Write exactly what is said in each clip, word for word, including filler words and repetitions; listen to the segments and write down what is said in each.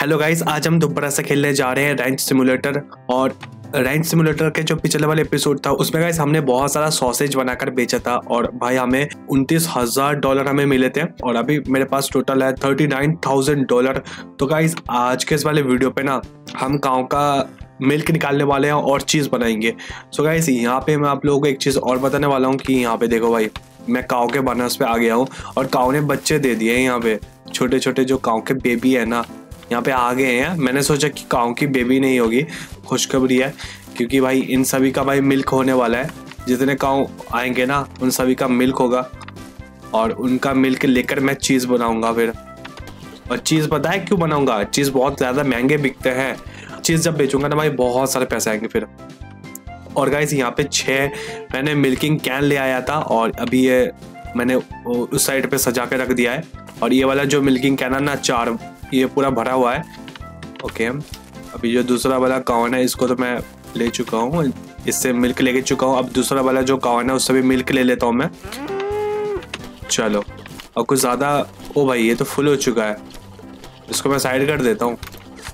Hello guys, आज हम दोबारा से खेलने जा रहे हैं रैंच सिमुलेटर। और रैंच सिमुलेटर के जो पिछले वाले एपिसोड था उसमें गाइस हमने बहुत सारा सॉसेज बनाकर बेचा था और भाई हमें उनतीस हजार डॉलर हमें मिले थे और अभी मेरे पास टोटल है थर्टी नाइन थाउजेंड डॉलर। तो गाइस आज के इस वाले वीडियो पे ना हम गाँव का मिल्क निकालने वाले हैं और चीज़ बनाएंगे। सो गाइस यहाँ पे मैं आप लोगों को एक चीज़ और बताने वाला हूँ कि यहाँ पे देखो भाई, मैं काऊ के बनस पे आ गया हूँ और काऊ ने बच्चे दे दिए हैं। यहाँ पे छोटे छोटे जो काऊ के बेबी है ना यहाँ पे आ गए हैं। मैंने सोचा कि काऊ की बेबी नहीं होगी, खुशखबरी है क्योंकि भाई इन सभी का भाई मिल्क होने वाला है। जितने काऊ आएंगे ना उन सभी का मिल्क होगा और उनका मिल्क लेकर मैं चीज़ बनाऊंगा फिर। और चीज़ पता है क्यों बनाऊंगा? चीज़ बहुत ज़्यादा महंगे बिकते हैं। चीज़ जब बेचूंगा ना भाई बहुत सारे पैसे आएंगे फिर। और गाइस यहाँ पे छः मैंने मिल्किंग कैन ले आया था और अभी ये मैंने उस साइड पे सजा के रख दिया है। और ये वाला जो मिल्किंग कैन है ना चार, ये पूरा भरा हुआ है। ओके, अभी जो दूसरा वाला कावन है इसको तो मैं ले चुका हूँ, इससे मिल्क लेके चुका हूँ। अब दूसरा वाला जो कावन है उससे भी मिल्क ले लेता हूँ मैं। चलो, और कुछ ज़्यादा, ओ भाई ये तो फुल हो चुका है, इसको मैं साइड कर देता हूँ।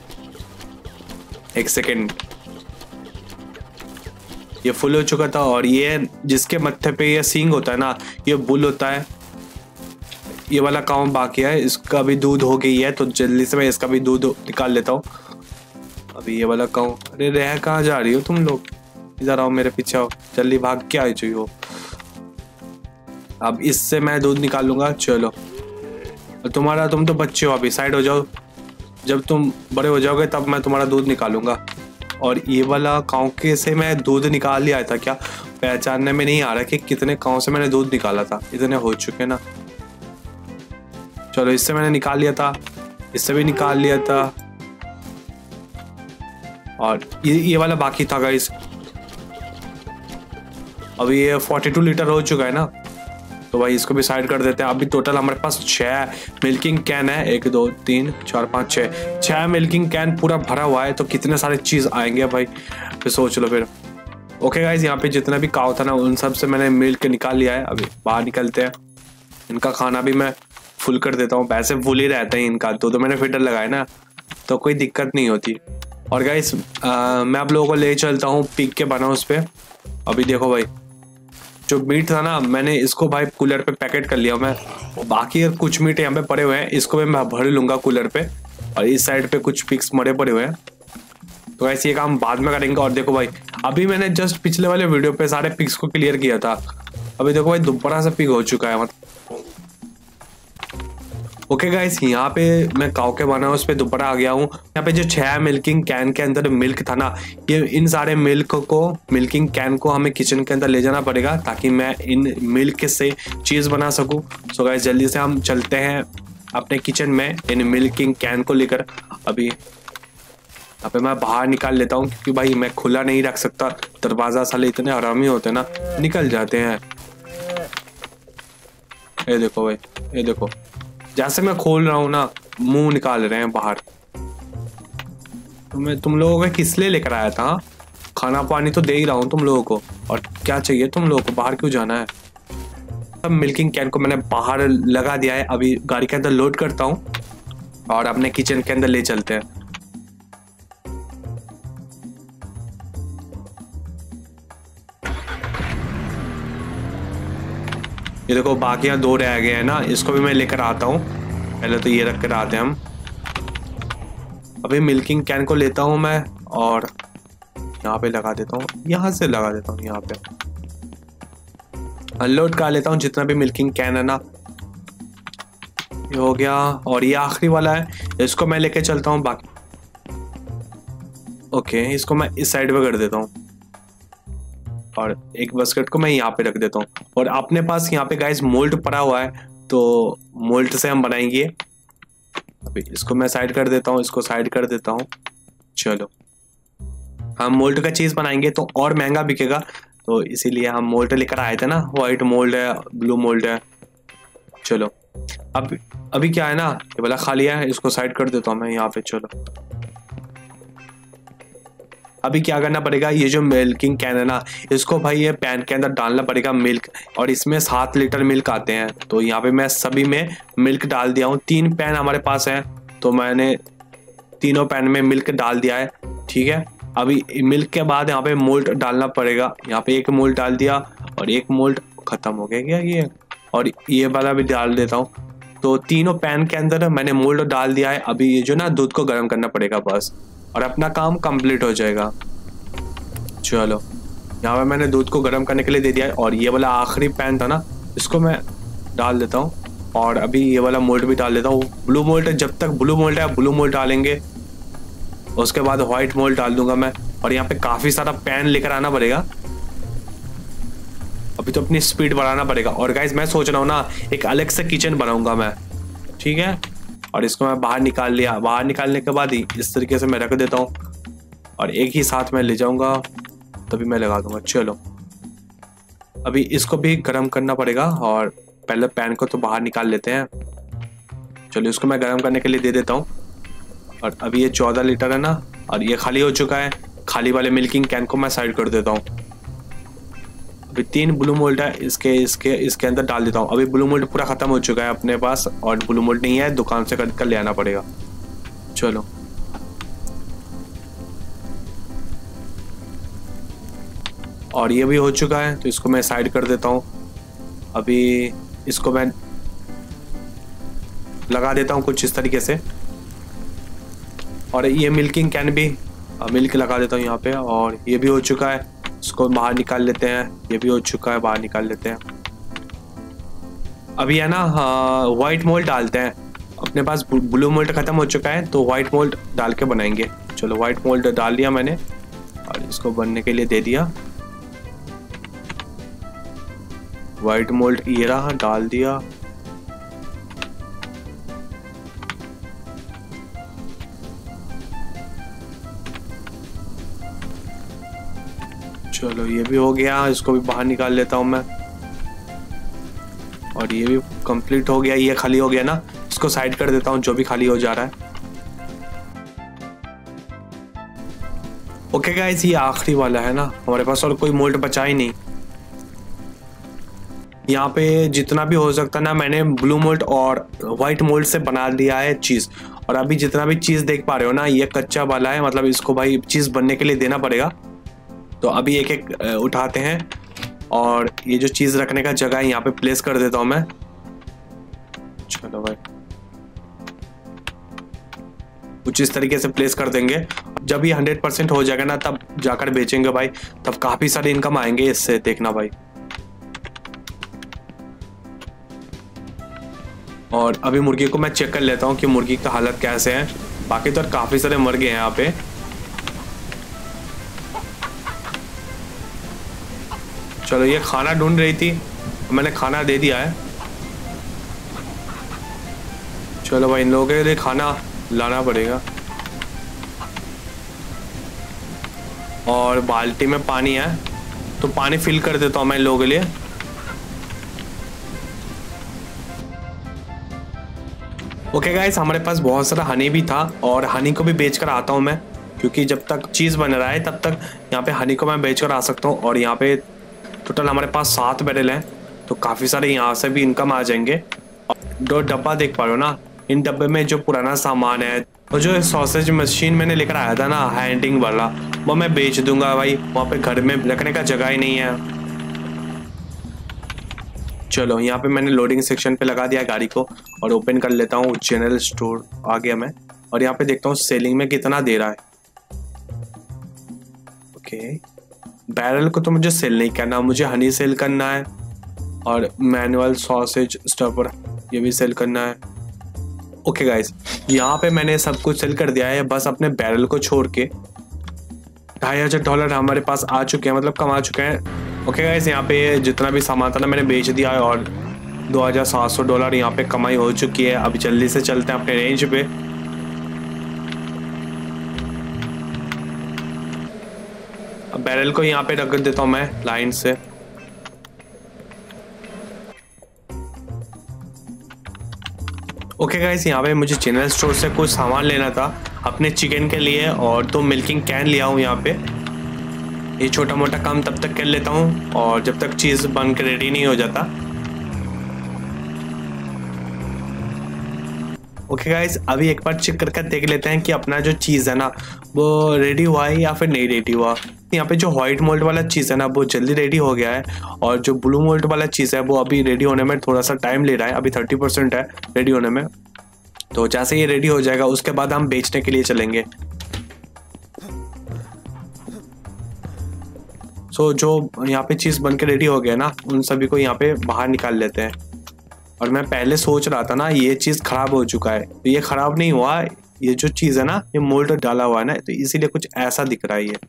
एक सेकेंड, ये फुल हो चुका था। और ये जिसके मत्थे पे ये सींग होता है ना ये बुल होता है। ये वाला काम बाकी है, इसका भी दूध हो गई है तो जल्दी से मैं इसका भी दूध निकाल लेता हूँ। अभी ये वाला काम, अरे रह कहाँ जा रही हो तुम लोग? इधर आओ, मेरे पीछे आओ, जल्दी भाग के आई चाहिए हो। अब इससे मैं दूध निकाल लूंगा। चलो, तुम्हारा तुम तो बच्चे हो, अभी साइड हो जाओ। जब तुम बड़े हो जाओगे तब मैं तुम्हारा दूध निकालूंगा। और ये वाला काऊ के से मैं दूध निकाल लिया था क्या? पहचानने में नहीं आ रहा कि कितने काऊ से मैंने दूध निकाला था। इतने हो चुके ना। चलो, इससे मैंने निकाल लिया था, इससे भी निकाल लिया था और ये ये वाला बाकी था गाइस। अभी ये बयालीस लीटर हो चुका है ना, तो भाई इसको भी साइड कर देते हैं। अभी टोटल हमारे पास छः मिल्किंग कैन है, एक दो तीन चार पाँच छः छः मिल्किंग कैन पूरा भरा हुआ है। तो कितने सारे चीज़ आएंगे भाई, फिर सोच लो फिर। ओके गाइस, यहाँ पे जितना भी काऊ था ना उन सब से मैंने मिल्क निकाल लिया है। अभी बाहर निकलते हैं, इनका खाना भी मैं फुल कर देता हूँ। वैसे फुल ही रहता है इनका, तो, तो मैंने फिल्टर लगाया ना तो कोई दिक्कत नहीं होती। और गाइस मैं आप लोगों को ले चलता हूँ पिग के बना उस पर। अभी देखो भाई, जो मीट था ना मैंने इसको भाई कूलर पे पैकेट कर लिया मैं। बाकी कुछ मीट यहाँ पे पड़े हुए हैं, इसको भी मैं भर लूंगा कूलर पे। और इस साइड पे कुछ पिग्स मरे पड़े हुए हैं, तो ऐसे ये काम बाद में करेंगे। और देखो भाई, अभी मैंने जस्ट पिछले वाले वीडियो पे सारे पिग्स को क्लियर किया था। अभी देखो भाई दोबारा से पिग हो चुका है मतलब। ओके गाइस, यहाँ पे मैं काऊ के बना उस पर दोबारा आ गया हूँ। यहाँ पे जो छह मिल्किंग कैन के अंदर मिल्क था ना, ये इन सारे मिल्क को मिल्किंग कैन को हमें किचन के अंदर ले जाना पड़ेगा ताकि मैं इन मिल्क से चीज़ बना सकूँ। सो गाइस जल्दी से हम चलते हैं अपने किचन में इन मिल्किंग कैन को लेकर। अभी यहाँ पे मैं बाहर निकाल लेता हूँ क्योंकि भाई मैं खुला नहीं रख सकता दरवाज़ा, साले इतने हरामी होते हैं ना, निकल जाते हैं। ये देखो भाई, ये देखो, जैसे मैं खोल रहा हूँ ना मुंह निकाल रहे हैं बाहर। तो मैं तुम लोगों को किस लिए लेकर आया था? खाना पानी तो दे ही रहा हूँ तुम लोगों को, और क्या चाहिए तुम लोगों को? बाहर क्यों जाना है? अब मिल्किंग कैन को मैंने बाहर लगा दिया है। अभी गाड़ी के अंदर लोड करता हूँ और अपने किचन के अंदर ले चलते हैं। ये देखो बाकी यहाँ दो रह गए हैं ना, इसको भी मैं लेकर आता हूँ। पहले तो ये रख कर आते हैं हम। अभी मिल्किंग कैन को लेता हूँ मैं और यहाँ पे लगा देता हूँ, यहाँ से लगा देता हूँ, यहाँ पे अनलोड कर लेता हूँ जितना भी मिल्किंग कैन है ना। ये हो गया और ये आखिरी वाला है, इसको मैं लेके चलता हूँ बाकी। ओके, इसको मैं इस साइड पे कर देता हूँ और एक बास्केट को मैं यहाँ पे रख देता हूँ। और अपने पास यहाँ पे गाइस मोल्ड पड़ा हुआ है, तो मोल्ड से हम बनाएंगे। अभी इसको मैं साइड कर देता हूँ, इसको साइड कर देता हूँ। चलो, हम मोल्ड का चीज़ बनाएंगे तो और महंगा बिकेगा, तो इसीलिए हम मोल्ड लेकर आए थे ना। वाइट मोल्ड है, ब्लू मोल्ड है। चलो, अब अभी क्या है ना, ये वाला खाली है, इसको साइड कर देता हूँ मैं यहाँ पे। चलो, अभी क्या करना पड़ेगा, ये जो मिल्किंग कैन है ना इसको भाई ये पैन के अंदर डालना पड़ेगा मिल्क। और इसमें सात लीटर मिल्क आते हैं, तो यहाँ पे मैं सभी में मिल्क डाल दिया हूँ। तीन पैन हमारे पास हैं, तो मैंने तीनों पैन में मिल्क डाल दिया है। ठीक है, अभी मिल्क के बाद यहाँ पे मोल्ट डालना पड़ेगा। यहाँ पे एक मोल्ट डाल दिया और एक मोल्ट खत्म हो गया क्या ये, और ये वाला भी डाल देता हूँ। तो तीनों पैन के अंदर मैंने मोल्ट डाल दिया है। अभी ये जो ना दूध को गर्म करना पड़ेगा बस, और अपना काम कंप्लीट हो जाएगा। चलो यहाँ पे मैंने दूध को गर्म करने के लिए दे दिया है, और ये वाला आखिरी पैन था ना, इसको मैं डाल देता हूँ। और अभी ये वाला मोल्ट भी डाल देता हूँ। ब्लू मोल्ट, जब तक ब्लू मोल्ट है ब्लू मोल्ट डालेंगे, उसके बाद व्हाइट मोल्ट डाल दूंगा मैं। और यहाँ पे काफी सारा पैन लेकर आना पड़ेगा। अभी तो अपनी स्पीड बढ़ाना पड़ेगा। और गाइस मैं सोच रहा हूँ ना, एक अलग से किचन बनाऊंगा मैं। ठीक है, और इसको मैं बाहर निकाल लिया। बाहर निकालने के बाद ही इस तरीके से मैं रख देता हूँ, और एक ही साथ में ले जाऊंगा, तभी मैं लगा दूंगा। चलो अभी इसको भी गर्म करना पड़ेगा, और पहले पैन को तो बाहर निकाल लेते हैं। चलो इसको मैं गर्म करने के लिए दे देता हूँ। और अभी ये चौदह लीटर है ना, और ये खाली हो चुका है। खाली वाले मिल्किंग कैन को मैं साइड कर देता हूँ। अभी तीन ब्लू मोल्ट है, इसके इसके इसके अंदर डाल देता हूँ। अभी ब्लू मोल्ट पूरा खत्म हो चुका है अपने पास, और ब्लू मोल्ट नहीं है, दुकान से खरीद कर ले आना पड़ेगा। चलो और ये भी हो चुका है, तो इसको मैं साइड कर देता हूँ। अभी इसको मैं लगा देता हूँ कुछ इस तरीके से, और ये मिल्किंग कैन भी मिल्क लगा देता हूँ यहाँ पे। और ये भी हो चुका है, इसको बाहर निकाल लेते हैं। ये भी हो चुका है, बाहर निकाल लेते हैं। अभी है ना वाइट मोल्ट डालते हैं। अपने पास ब्लू मोल्ट खत्म हो चुका है, तो वाइट मोल्ट डाल के बनाएंगे। चलो वाइट मोल्ट डाल दिया मैंने, और इसको बनने के लिए दे दिया। वाइट मोल्ट ये रहा, डाल दिया। चलो ये भी हो गया, इसको भी बाहर निकाल लेता हूं मैं। और ये भी कंप्लीट हो गया। ये खाली हो गया ना, इसको साइड कर देता हूं, जो भी खाली हो जा रहा है। ओके गाइस, ये आखिरी वाला है ना, हमारे पास और कोई मोल्ट बचा ही नहीं। यहाँ पे जितना भी हो सकता ना, मैंने ब्लू मोल्ट और व्हाइट मोल्ट से बना लिया है चीज़। और अभी जितना भी चीज़ देख पा रहे हो ना, ये कच्चा वाला है, मतलब इसको भाई चीज़ बनने के लिए देना पड़ेगा। तो अभी एक एक उठाते हैं, और ये जो चीज़ रखने का जगह है यहाँ पे प्लेस कर देता हूँ मैं। चलो भाई कुछ इस तरीके से प्लेस कर देंगे। जब ये हंड्रेड परसेंट हो जाएगा ना, तब जाकर बेचेंगे भाई, तब काफ़ी सारी इनकम आएंगे इससे, देखना भाई। और अभी मुर्गी को मैं चेक कर लेता हूँ कि मुर्गी का हालत कैसे है। बाकी तो काफ़ी सारे मर गए हैं यहाँ पे। चलो ये खाना ढूंढ रही थी, मैंने खाना दे दिया है। चलो भाई इन लोगों के लिए खाना लाना पड़ेगा। और बाल्टी में पानी है, तो पानी फिल कर देता हूँ मैं इन लोगों के लिए। ओके गाइस, हमारे पास बहुत सारा हनी भी था, और हनी को भी बेच कर आता हूँ मैं, क्योंकि जब तक चीज़ बन रहा है तब तक यहाँ पे हनी को मैं बेच कर आ सकता हूँ। और यहाँ पे टोटल हमारे पास सात बैरल हैं, तो काफ़ी सारे यहाँ से भी इनकम आ जाएंगे। और दो डब्बा देख पा रहे हो ना, इन डब्बे में जो पुराना सामान है, और जो सॉसेज मशीन मैंने लेकर आया था ना हैंडिंग वाला, वो मैं बेच दूंगा भाई। वहाँ पे घर में रखने का जगह ही नहीं है। चलो यहाँ पे मैंने लोडिंग सेक्शन पे लगा दिया गाड़ी को, और ओपन कर लेता हूँ। जनरल स्टोर आ गया मैं, और यहाँ पे देखता हूँ सेलिंग में कितना दे रहा है। ओके, बैरल को तो मुझे सेल नहीं करना, मुझे हनी सेल करना है, और मैनुअल सॉसेज स्टफर ये भी सेल करना है। ओके गाइस, यहाँ पे मैंने सब कुछ सेल कर दिया है, बस अपने बैरल को छोड़ के ढाई हजार डॉलर हमारे पास आ चुके हैं, मतलब कमा चुके हैं। ओके गाइस, यहाँ पे जितना भी सामान था ना मैंने बेच दिया है, और दो हजार सात सौ डॉलर यहाँ पे कमाई हो चुकी है। अभी जल्दी से चलते हैं अपने रेंज पे। अब बैरल को यहाँ पे रख देता हूँ मैं लाइन से। ओके गाइस, यहाँ पे मुझे जनरल स्टोर से कुछ सामान लेना था अपने चिकन के लिए, और तो मिल्किंग कैन लिया हूँ यहाँ पे। ये छोटा मोटा काम तब तक कर लेता हूँ, और जब तक चीज़ बन के रेडी नहीं हो जाता। ओके गाइस, अभी एक बार चेक करके देख लेते हैं कि अपना जो चीज़ है ना वो रेडी हुआ है या फिर नहीं रेडी हुआ। यहाँ पे जो व्हाइट मोल्ड वाला चीज़ है ना वो जल्दी रेडी हो गया है, और जो ब्लू मोल्ड वाला चीज़ है वो अभी रेडी होने में थोड़ा सा टाइम ले रहा है। अभी थर्टी परसेंट है रेडी होने में। तो जैसे ये रेडी हो जाएगा उसके बाद हम बेचने के लिए चलेंगे। सो so, जो यहाँ पे चीज़ बन के रेडी हो गया ना उन सभी को यहाँ पे बाहर निकाल लेते हैं। और मैं पहले सोच रहा था ना ये चीज़ ख़राब हो चुका है, तो ये ख़राब नहीं हुआ। ये जो चीज़ है ना ये मोल्ड डाला हुआ है ना, तो इसीलिए कुछ ऐसा दिख रहा है ये।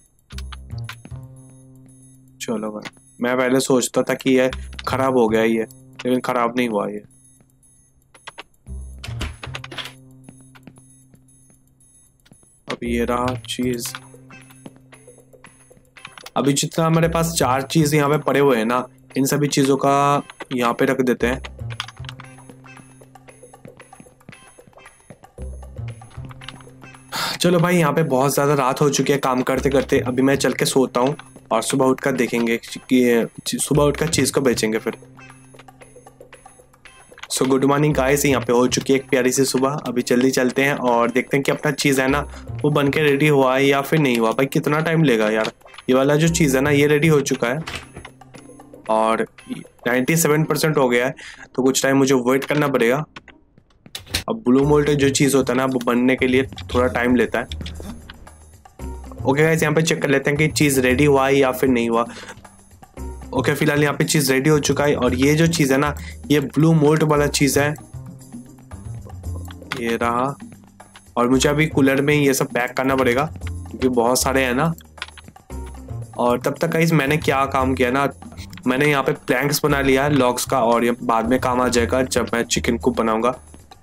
चलो भाई, मैं पहले सोचता था कि ये ख़राब हो गया ये, लेकिन ख़राब नहीं हुआ ये। अब ये रहा चीज़। अभी जितना हमारे पास चार चीज़ यहाँ पे पड़े हुए हैं ना, इन सभी चीज़ों का यहाँ पे रख देते हैं। चलो भाई, यहाँ पे बहुत ज़्यादा रात हो चुकी है काम करते करते। अभी मैं चल के सोता हूँ और सुबह उठकर देखेंगे कि सुबह उठकर चीज़ को बेचेंगे फिर। सो गुड मॉर्निंग गाइस, यहाँ पे हो चुकी है एक प्यारी सी सुबह। अभी जल्दी चलते हैं और देखते हैं कि अपना चीज़ है ना वो बन के रेडी हुआ है या फिर नहीं हुआ। भाई कितना टाइम लेगा यार। ये वाला जो चीज़ है ना ये रेडी हो चुका है और सत्तानवे परसेंट हो गया है, तो कुछ टाइम मुझे वेट करना पड़ेगा। अब ब्लू मोल्ड जो चीज़ होता है ना वो बनने के लिए थोड़ा टाइम लेता है। ओके गाइस, यहाँ पे चेक कर लेते हैं कि चीज़ रेडी हुआ है या फिर नहीं हुआ। ओके, फिलहाल यहाँ पे चीज़ रेडी हो चुका है, और ये जो चीज़ है ना ये ब्लू मोल्ड वाला चीज़ है, ये रहा। और मुझे अभी कूलर में ये सब पैक करना पड़ेगा क्योंकि बहुत सारे हैं ना। और तब तक गाइस मैंने क्या काम किया ना, मैंने यहाँ पे प्लैंक्स बना लिया है लॉग्स का, और ये बाद में काम आ जाएगा जब मैं चिकन कूप बनाऊंगा।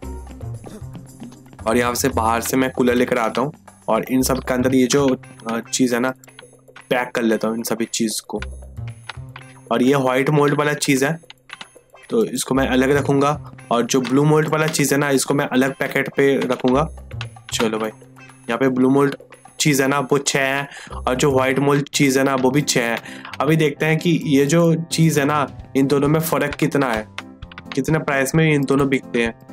और यहाँ से बाहर से मैं कूलर लेकर आता हूँ और इन सब के अंदर ये जो चीज़ है ना पैक कर लेता हूँ इन सभी चीज़ को। और ये वाइट मोल्ड वाला चीज़ है तो इसको मैं अलग रखूँगा, और जो ब्लू मोल्ड वाला चीज़ है ना इसको मैं अलग पैकेट पे रखूँगा। चलो भाई, यहाँ पे ब्लू मोल्ड चीज़ है ना वो छः है, और जो वाइट मोल्ड चीज़ है ना वो भी छः है। अभी देखते हैं कि ये जो चीज़ है ना इन दोनों में फ़र्क कितना है, कितने प्राइस में इन दोनों बिकते हैं।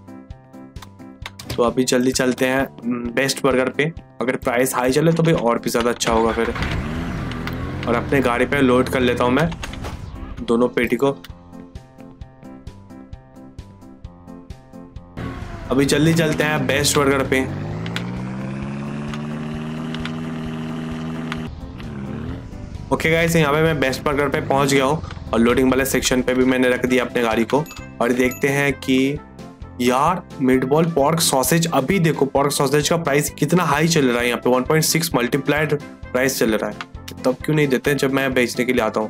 तो अभी जल्दी चलते हैं बेस्ट बर्गर पे। अगर प्राइस हाई चले तो भाई और भी ज़्यादा अच्छा होगा फिर। और अपने गाड़ी पे लोड कर लेता हूँ मैं दोनों पेटी को। अभी जल्दी चलते हैं बेस्ट बर्गर पे। ओके गाइस, यहाँ पे मैं बेस्ट बर्गर पे पहुँच गया हूँ और लोडिंग वाले सेक्शन पे भी मैंने रख दिया अपने गाड़ी को। और देखते हैं कि यार मीटबॉल पॉर्क सॉसेज, अभी देखो पॉर्क सॉसेज का प्राइस कितना हाई चल रहा है यहाँ पे, one point six multiplied price चल रहा है। तब क्यों नहीं देते जब मैं बेचने के लिए आता हूँ।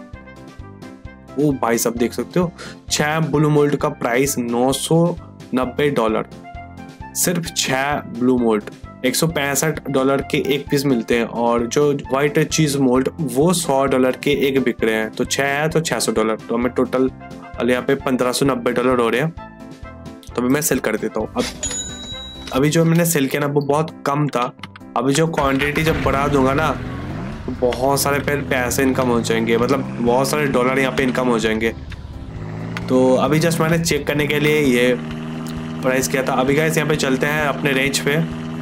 ओ भाई सब देख सकते हो, छह ब्लू मोल्ड का प्राइस नौ सौ नब्बे डॉलर, सिर्फ छह ब्लू मोल्ड एक सौ पैंसठ डॉलर के एक पीस मिलते हैं, और जो व्हाइट चीज मोल्ड वो सौ डॉलर के एक बिक रहे हैं। तो छह है तो छह सौ डॉलर, तो हमें टोटल यहाँ पे पंद्रह सौ नब्बे डॉलर हो रहे हैं। तो अभी मैं सेल कर देता हूँ। अब अभी जो मैंने सेल किया ना वो बहुत कम था। अभी जो क्वांटिटी जब बढ़ा दूंगा ना तो बहुत सारे फिर पैसे इनकम हो जाएंगे, मतलब बहुत सारे डॉलर यहाँ पे इनकम हो जाएंगे। तो अभी जस्ट मैंने चेक करने के लिए ये प्राइस किया था। अभी गाइस यहाँ पे चलते हैं अपने रेंज पे।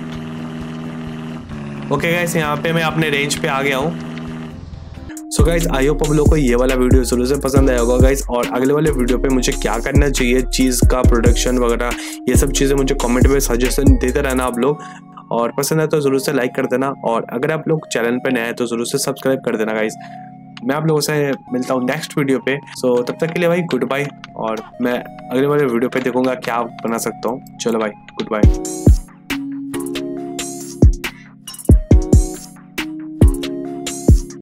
ओके गाइस, यहाँ पे मैं अपने रेंज पे आ गया हूँ। सो गाइस, आई होप आप लोगों को ये वाला वीडियो जरूर से पसंद आया होगा गाइस। और अगले वाले वीडियो पे मुझे क्या करना चाहिए, चीज़ का प्रोडक्शन वगैरह, ये सब चीज़ें मुझे कमेंट में सजेशन देते रहना आप लोग। और पसंद है तो ज़रूर से लाइक कर देना, और अगर आप लोग चैनल पे नए हैं तो ज़रूर से सब्सक्राइब कर देना गाइस। मैं आप लोगों से मिलता हूँ नेक्स्ट वीडियो पे। सो तब तक के लिए भाई गुड बाय, और मैं अगले वाले वीडियो पे देखूंगा क्या बना सकता हूँ। चलो भाई गुड बाय।